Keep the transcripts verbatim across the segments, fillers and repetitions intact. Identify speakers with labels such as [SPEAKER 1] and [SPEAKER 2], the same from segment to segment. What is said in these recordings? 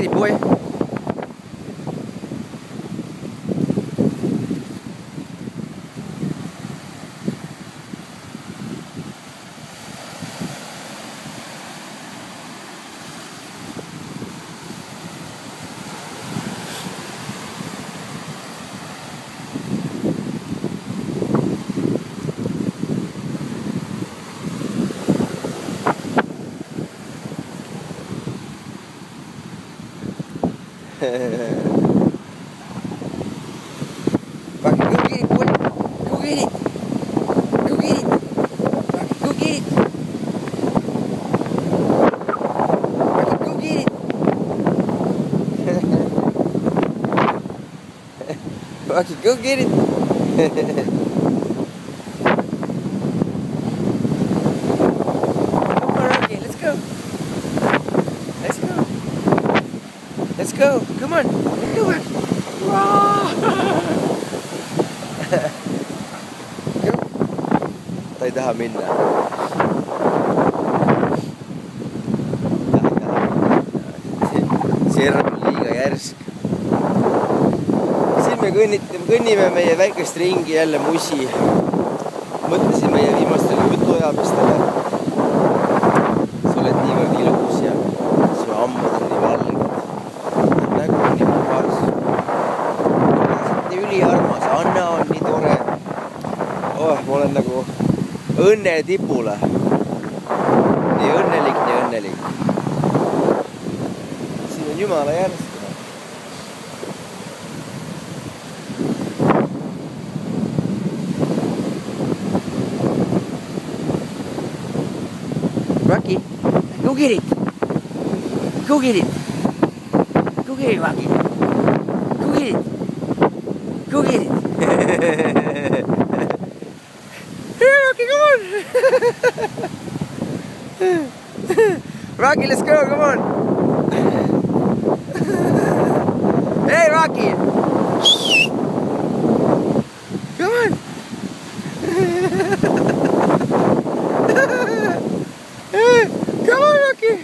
[SPEAKER 1] get it, boy. Rocky, go get it, boy. Go get it. Go get it. Rocky, go get it. Rocky, go get it. Rocky, go get it. Come on, Rocky, let's go. Let's go. Let's go. Come on. Let's go. Ta ei taha minna. Serv on liiga järsk. Siin me kõnnitame, kõnnime meie väikest ringi jälle musi. Mõtlesin meie viimastele jutuajamistele. Sa oled niivõrd ilus ja su ammud on nii valged. Nägu on nii puhas. Nii üliarmas, Anna on nii tore. Oh, ma olen nagu õnne tipule. Nii õnnelik, nii õnnelik. Siin on jumala järsk. Rocky, go get it. Go get it. Go get it, Rocky. Go get it. Go get it. Here, Rocky, come on. Rocky, let's go, come on. Hey, Rocky. Come on. Come on, Rocky.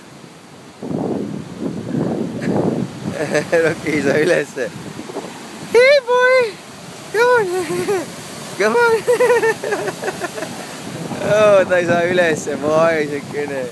[SPEAKER 1] Rocky ei saa ülesse. Hey, boy. Come on. Come on. Oh, ta ei saa ülesse, moisekene.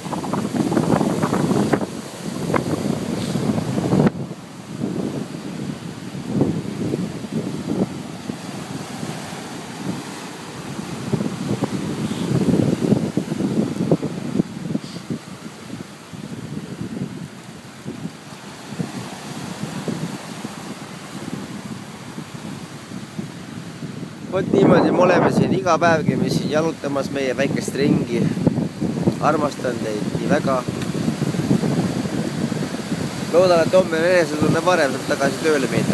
[SPEAKER 1] Vot niimoodi me oleme siin iga päev, käime siin jalutamas meie väikest ringi. Armastan teid nii väga. Loodan, et homme enesetunne varem saab tagasi tööle minna.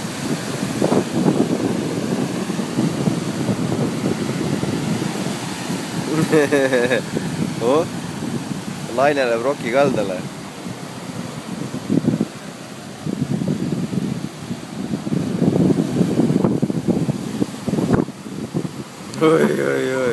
[SPEAKER 1] Oh, laine läheb Rocky kaldale. Oi, oi, oi.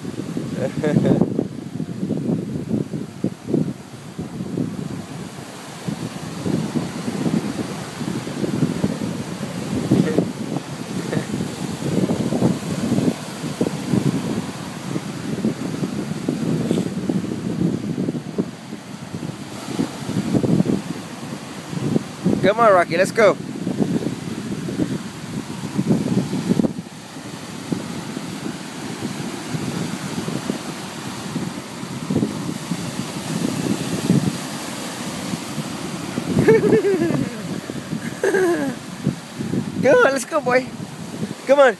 [SPEAKER 1] Come on, Rocky, let's go. Come on, let's go, boy. Come on.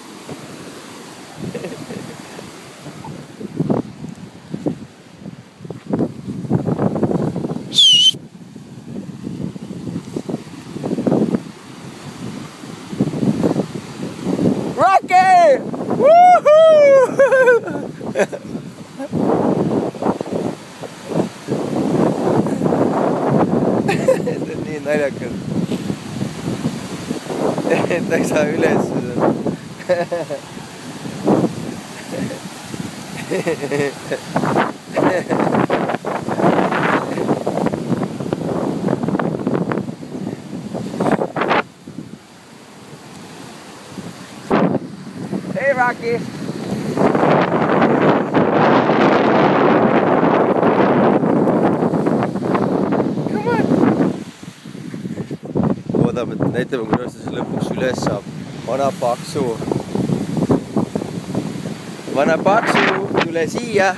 [SPEAKER 1] Rocky! Woohoo! See on nii naljakas. Ta ei saa üles seda. Rocky. Come on. Loodame, et näitame, kuidas ta lõpuks üles saab. Vana paksu. Vana paksu, tule siia.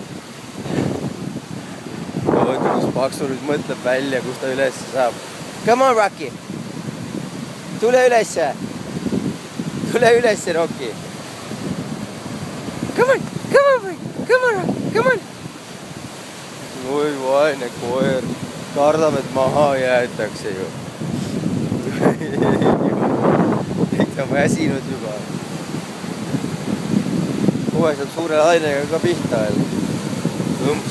[SPEAKER 1] Oota, kus paksu nüüd mõtleb välja, kus ta üles saab. Come on, Rocky. Tule ülesse. Tule ülesse, Rocky. Come on, come on, come on, come on. Oi, vaene koer. Kardab, et maha jäetakse ju. Ta on väsinud juba. Kohe saab suure lainega ka pihta veel. Õmps.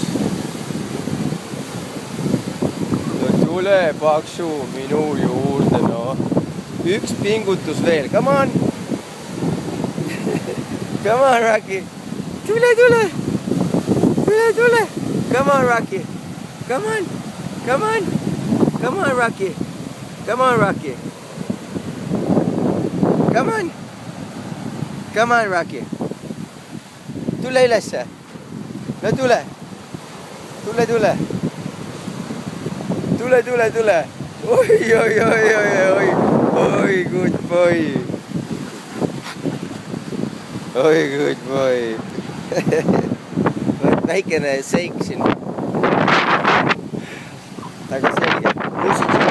[SPEAKER 1] No tule, paksu, minu juurde, no. Üks pingutus veel. Come on. Come on, Rocky. Tule, tule. Tule, tule. Come on, Rocky. Come on. Come on. Come on, Rocky. Come on, Rocky. Come on. Come on, Rocky. Tule ülesse. No tule. Tule, tule. Tule, tule, tule. Oi, oi, oi, oi, oi. Oi, good boy. Oi, good boy. Väikene seik siin. Väga selge.